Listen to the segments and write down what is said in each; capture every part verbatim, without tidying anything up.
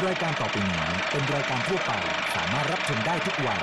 รายการต่อไปนี้เป็นรายการทั่วไปสามารถรับชมได้ทุกวัย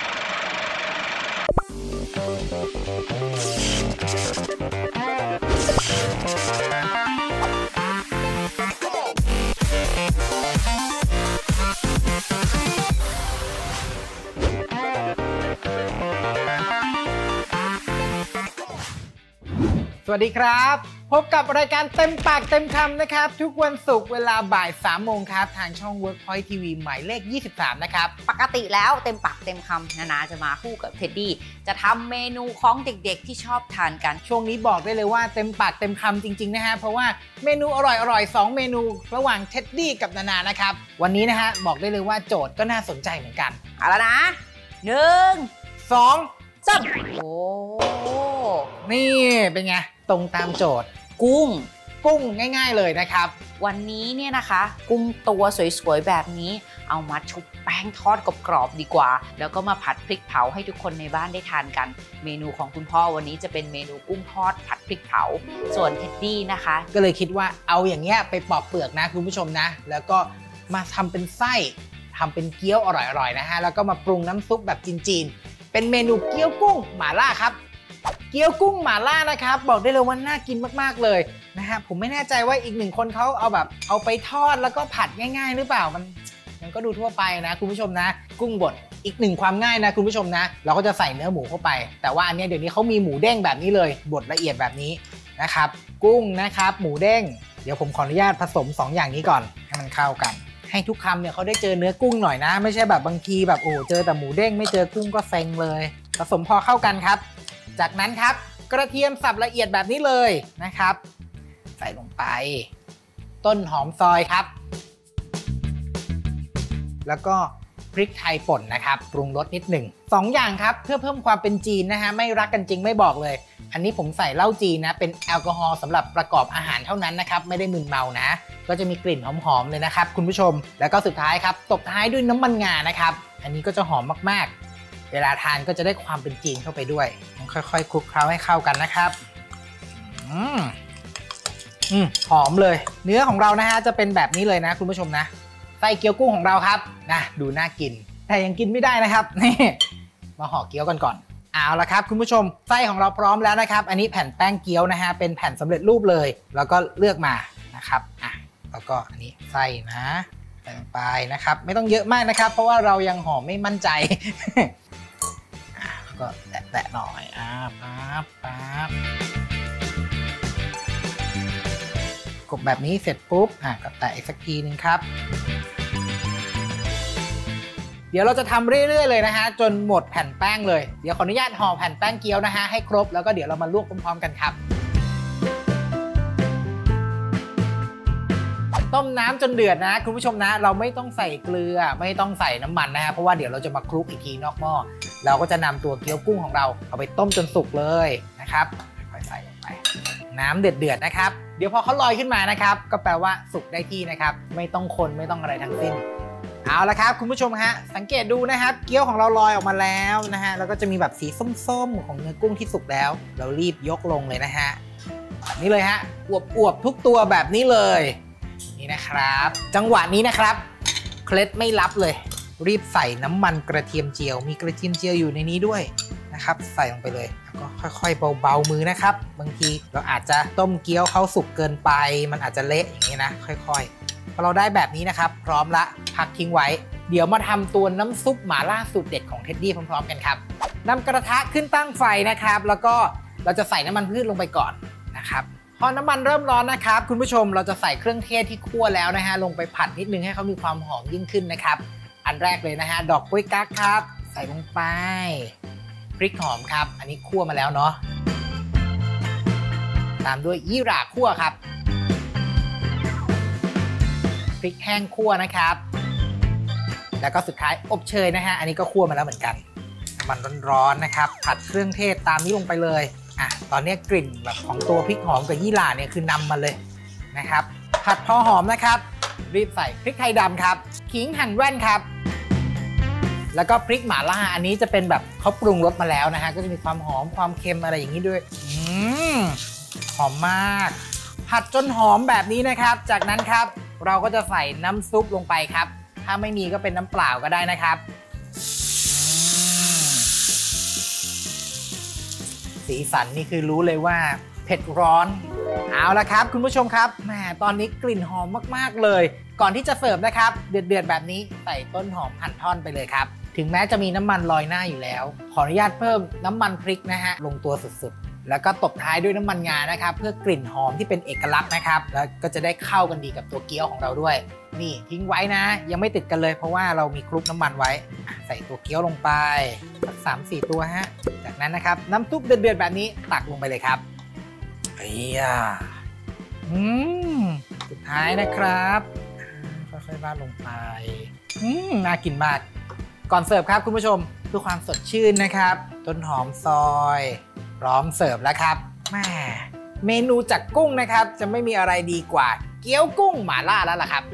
สวัสดีครับพบกับรายการเต็มปากเต็มคำนะครับทุกวันศุกร์เวลาบ่ายสามโมงครับทางช่อง Workpoint ที วี หมายเลขยี่สิบสามนะครับปกติแล้วเต็มปากเต็มคำนานาจะมาคู่กับเท็ดดี้จะทำเมนูของเด็กๆที่ชอบทานกันช่วงนี้บอกได้เลยว่าเต็มปากเต็มคำจริงๆนะฮะเพราะว่าเมนูอร่อยๆสองเมนูระหว่างเท็ดดี้กับนานานะครับวันนี้นะฮะบอกได้เลยว่าโจทย์ก็น่าสนใจเหมือนกันเอาละนะหนึ่งสองสามโอ้นี่เป็นไงตรงตามโจทย์กุ้งกุ้งง่ายๆเลยนะครับวันนี้เนี่ยนะคะกุ้งตัวสวยๆแบบนี้เอามาชุบแป้งทอดกรอบๆดีกว่าแล้วก็มาผัดพริกเผาให้ทุกคนในบ้านได้ทานกันเมนูของคุณพ่อวันนี้จะเป็นเมนูกุ้งทอดผัดพริกเผาส่วนเท็ดดี้นะคะก็เลยคิดว่าเอาอย่างเงี้ยไปปอกเปลือกนะคุณผู้ชมนะแล้วก็มาทำเป็นไส้ทำเป็นเกี๊ยวอร่อยๆนะฮะแล้วก็มาปรุงน้ำซุปแบบจีนๆเป็นเมนูเกี๊ยวกุ้งหม่าล่าครับเกี๊ยวกุ้งหม่าล่านะครับบอกได้เลยว่าน่ากินมากๆเลยนะฮะผมไม่แน่ใจว่าอีกหนึ่งคนเขาเอาแบบเอาไปทอดแล้วก็ผัดง่ายๆหรือเปล่ามันมันก็ดูทั่วไปนะคุณผู้ชมนะกุ้งบดอีกหนึ่งความง่ายนะคุณผู้ชมนะเราก็จะใส่เนื้อหมูเข้าไปแต่ว่าอันนี้เดี๋ยวนี้เขามีหมูเด้งแบบนี้เลยบดละเอียดแบบนี้นะครับกุ้งนะครับหมูเด้งเดี๋ยวผมขออนุญาตผสมสองอย่างนี้ก่อนให้มันเข้ากันให้ทุกคำเนี่ยเขาได้เจอเนื้อกุ้งหน่อยนะไม่ใช่แบบบางทีแบบโอ้เจอแต่หมูเด้งไม่เจอกุ้งก็เซ็งเลยผสมพอเข้ากันครับจากนั้นครับกระเทียมสับละเอียดแบบนี้เลยนะครับใส่ลงไปต้นหอมซอยครับแล้วก็พริกไทยป่นนะครับปรุงรสนิดหนึ่งสองอย่างครับเพื่อเพิ่มความเป็นจีนนะฮะไม่รักกันจริงไม่บอกเลยอันนี้ผมใส่เหล้าจีนนะเป็นแอลกอฮอล์สำหรับประกอบอาหารเท่านั้นนะครับไม่ได้มึนเมานะก็จะมีกลิ่นหอมๆเลยนะครับคุณผู้ชมแล้วก็สุดท้ายครับตบท้ายด้วยน้ำมันงานะครับอันนี้ก็จะหอมมากๆเวลาทานก็จะได้ความเป็นจีนเข้าไปด้วยค่อยๆคลุกเคล้าให้เข้ากันนะครับอืมอืมหอมเลยเนื้อของเรานะฮะจะเป็นแบบนี้เลยนะคุณผู้ชมนะไส้เกี๊ยวกุ้งของเราครับนะดูน่ากินแต่ยังกินไม่ได้นะครับนี่มาห่อเกี๊ยวกันก่อนเอาละครับคุณผู้ชมไส้ของเราพร้อมแล้วนะครับอันนี้แผ่นแป้งเกี๊ยวนะฮะเป็นแผ่นสำเร็จรูปเลยแล้วก็เลือกมานะครับอ่ะแล้วก็อันนี้ไส้นะใส่ลงไปนะครับไม่ต้องเยอะมากนะครับเพราะว่าเรายังห่อไม่มั่นใจก็แตะๆหน่อยอ่าปั๊บปั๊บกบแบบนี้เสร็จปุ๊บอ่ะก็แตะอีกสักทีนึงครับเดี๋ยวเราจะทำเรื่อยๆเลยนะฮะจนหมดแผ่นแป้งเลยเดี๋ยวขออนุญาตห่อแผ่นแป้งเกี๊ยวนะฮะให้ครบแล้วก็เดี๋ยวเรามาลวกพร้อมๆกันครับต้มน้ำจนเดือดนะคุณผู้ชมนะเราไม่ต้องใส่เกลือไม่ต้องใส่น้ำมันนะฮะเพราะว่าเดี๋ยวเราจะมาคลุกอีกทีนอกหม้อเราก็จะนำตัวเกี๊ยวกุ้งของเราเอาไปต้มจนสุกเลยนะครับค่อยใส่ลงไปน้ำเดือดๆนะครับเดี๋ยวพอเขาลอยขึ้นมานะครับก็แปลว่าสุกได้ที่นะครับไม่ต้องคนไม่ต้องอะไรทั้งสิ้นเอาละครับคุณผู้ชมฮะสังเกตดูนะครับเกี๊ยวของเราลอยออกมาแล้วนะฮะแล้วก็จะมีแบบสีส้มๆของเนื้อกุ้งที่สุกแล้วเรารีบยกลงเลยนะฮะแบบนี้เลยฮะอวบๆทุกตัวแบบนี้เลยนี่นะครับจังหวะนี้นะครับเคล็ดไม่ลับเลยรีบใส่น้ำมันกระเทียมเจียวมีกระเทียมเจียวอยู่ในนี้ด้วยนะครับใส่ลงไปเลยแล้วก็ค่อยๆเบาๆมือนะครับบางทีเราอาจจะต้มเกี๊ยวเขาสุกเกินไปมันอาจจะเละอย่างนี้นะค่อยๆพอเราได้แบบนี้นะครับพร้อมละพักทิ้งไว้เดี๋ยวมาทำตัวน้ำซุปหม่าล่าสูตรเด็ดของเท็ดดี้พร้อมๆกันครับนำกระทะขึ้นตั้งไฟนะครับแล้วก็เราจะใส่น้ำมันพืชลงไปก่อนนะครับพอน้ำมันเริ่มร้อนนะครับคุณผู้ชมเราจะใส่เครื่องเทศที่คั่วแล้วนะฮะลงไปผัดนิดนึงให้เขามีความหอมยิ่งขึ้นนะครับอันแรกเลยนะฮะดอกกุ้ยกั๊กครับใส่ลงไปพริกหอมครับอันนี้คั่วมาแล้วเนาะตามด้วยยี่หร่าคั่วครับพริกแห้งคั่วนะครับแล้วก็สุดท้ายอบเชยนะฮะอันนี้ก็คั่วมาแล้วเหมือนกันน้ำมันร้อนๆนะครับผัดเครื่องเทศตามนี้ลงไปเลยอ่ะตอนนี้กลิ่นแบบของตัวพริกหอมกับยี่หร่าเนี่ยคือนำมาเลยนะครับผัดพอหอมนะครับรีบใส่พริกไทยดำครับขิงหั่นแว่นครับแล้วก็พริกหม่าล่าอันนี้จะเป็นแบบเขาปรุงรสมาแล้วนะฮะก็จะมีความหอมความเค็มอะไรอย่างนี้ด้วยอืมหอมมากผัดจนหอมแบบนี้นะครับจากนั้นครับเราก็จะใส่น้ำซุปลงไปครับถ้าไม่มีก็เป็นน้ำเปล่าก็ได้นะครับสีสันนี่คือรู้เลยว่าเผ็ดร้อนเอาละครับคุณผู้ชมครับแหมตอนนี้กลิ่นหอมมากๆเลยก่อนที่จะเสิร์ฟนะครับเดือดๆแบบนี้ใส่ต้นหอมหั่นท่อนไปเลยครับถึงแม้จะมีน้ำมันลอยหน้าอยู่แล้วขออนุญาตเพิ่มน้ำมันพริกนะฮะลงตัวสุดๆแล้วก็ตบท้ายด้วยน้ำมันงานะครับเพื่อกลิ่นหอมที่เป็นเอกลักษณ์นะครับแล้วก็จะได้เข้ากันดีกับตัวเกี๊ยวของเราด้วยนี่ทิ้งไว้นะยังไม่ติดกันเลยเพราะว่าเรามีคลุกน้ำมันไว้ใส่ตัวเกี๊ยวลงไปสักสามสี่ตัวฮะจากนั้นนะครับน้ำซุปเดือดๆแบบนี้ตักลงไปเลยครับเอียอืมสุดท้ายนะครับค่อยๆราดลงไปอืมน่ากินมากก่อนเสิร์ฟครับคุณผู้ชมเพื่อความสดชื่นนะครับต้นหอมซอยพร้อมเสิร์ฟแล้วครับแม่เมนูจากกุ้งนะครับจะไม่มีอะไรดีกว่าเกี๊ยวกุ้งหม่าล่าแล้วล่ะครับ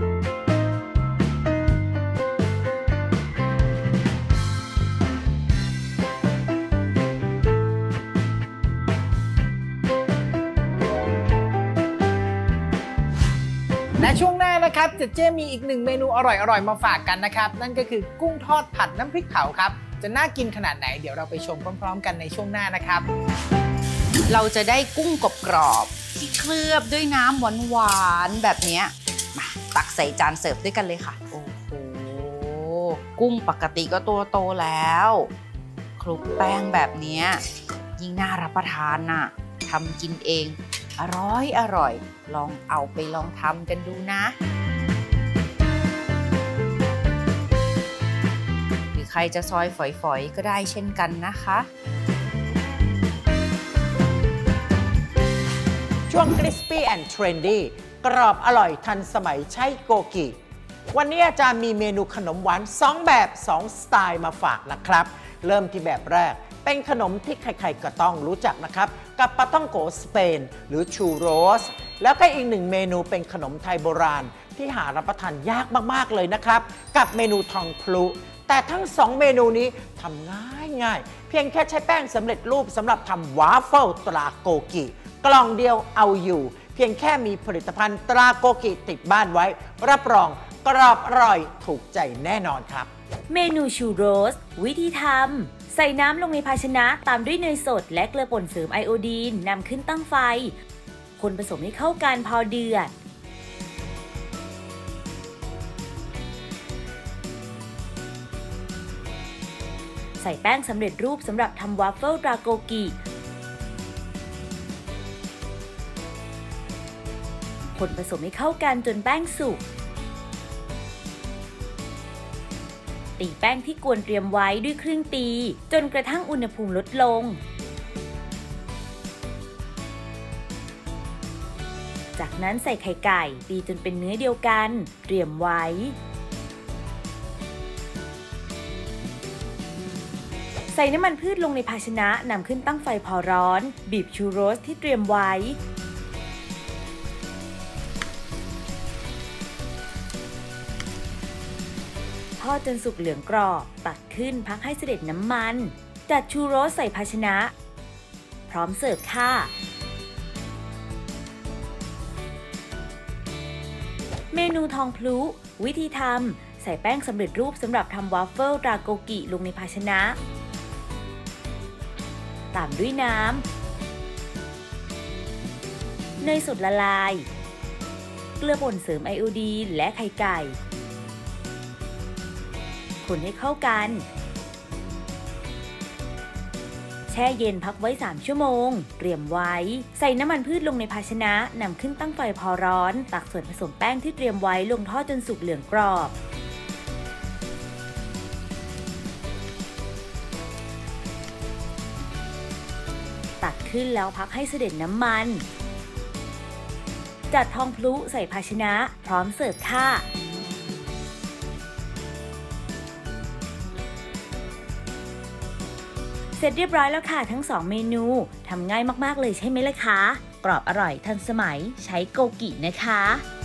และช่วงหน้านะครับเจเจมีอีกหนึ่งเมนูอร่อยๆมาฝากกันนะครับนั่นก็คือกุ้งทอดผัดน้ำพริกเผาครับจะน่ากินขนาดไหนเดี๋ยวเราไปชมพร้อมๆกันในช่วงหน้านะครับเราจะได้กุ้งกรอบๆที่เคลือบด้วยน้ำหวานๆแบบนี้มาตักใส่จานเสิร์ฟด้วยกันเลยค่ะโอ้โหกุ้งปกติก็ตัวโตแล้วคลุกแป้งแบบนี้ยิ่งน่ารับประทานน่ะทำกินเองอร่อยอร่อยลองเอาไปลองทำกันดูนะหรือใครจะซอยฝอยๆก็ได้เช่นกันนะคะช่วง Crispy and Trendy กรอบอร่อยทันสมัยใช้โกกิวันนี้อาจารย์มีเมนูขนมหวานสองแบบสองสไตล์มาฝากนะครับเริ่มที่แบบแรกเป็นขนมที่ใครๆก็ต้องรู้จักนะครับกับปาท่องโกสเปนหรือชูโรสแล้วก็อีกหนึ่งเมนูเป็นขนมไทยโบราณที่หารับประทานยากมากๆเลยนะครับกับเมนูทองพลุแต่ทั้งสองเมนูนี้ทำง่ายๆเพียงแค่ใช้แป้งสำเร็จรูปสำหรับทำวาฟเฟิลตราโกกิกล่องเดียวเอาอยู่เพียงแค่มีผลิตภัณฑ์ตราโกกิติดบ้านไว้รับรองกรอบอร่อยถูกใจแน่นอนครับเมนูชูโรสวิธีทำใส่น้ำลงในภาชนะตามด้วยเนยสดและเกลือป่นเสริมไอโอดีนนำขึ้นตั้งไฟคนผสมให้เข้ากันพอเดือดใส่แป้งสำเร็จรูปสำหรับทำวาฟเฟิลตราโกกิคนผสมให้เข้ากันจนแป้งสุกตีแป้งที่กวนเตรียมไว้ด้วยเครื่องตีจนกระทั่งอุณหภูมิลดลงจากนั้นใส่ไข่ไก่ตีจนเป็นเนื้อเดียวกันเตรียมไว้ใส่น้ำมันพืชลงในภาชนะนำขึ้นตั้งไฟพอร้อนบีบชูโรสที่เตรียมไว้ทอดจนสุกเหลืองกรอบตักขึ้นพักให้เสด็จน้ำมันจัดชูโรสใส่ภาชนะพร้อมเสิร์ฟค่ะเมนูทองพลุวิธีทำใส่แป้งสำเร็จรูปสำหรับทำวาฟเฟิลตราโกกิลงในภาชนะตามด้วยน้ำเนยสดละลายเกลือป่นเสริมไอโอดีนและไข่ไก่คนให้เข้ากันแช่เย็นพักไว้สามชั่วโมงเตรียมไว้ใส่น้ำมันพืชลงในภาชนะนำขึ้นตั้งไฟพอร้อนตักส่วนผสมแป้งที่เตรียมไว้ลงทอดจนสุกเหลืองกรอบตักขึ้นแล้วพักให้เสด็จน้ำมันจัดทองพลุใส่ภาชนะพร้อมเสิร์ฟค่ะเสร็จเรียบร้อยแล้วค่ะทั้งสองเมนูทำง่ายมากๆเลยใช่ไหมล่ะคะกรอบอร่อยทันสมัยใช้โกกินะคะ